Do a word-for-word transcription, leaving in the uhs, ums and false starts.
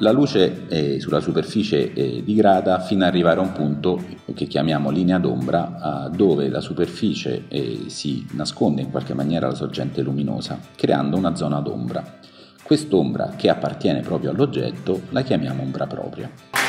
La luce eh, sulla superficie eh, digrada fino ad arrivare a un punto che chiamiamo linea d'ombra, eh, dove la superficie eh, si nasconde in qualche maniera alla sorgente luminosa, creando una zona d'ombra. Quest'ombra, che appartiene proprio all'oggetto, la chiamiamo ombra propria.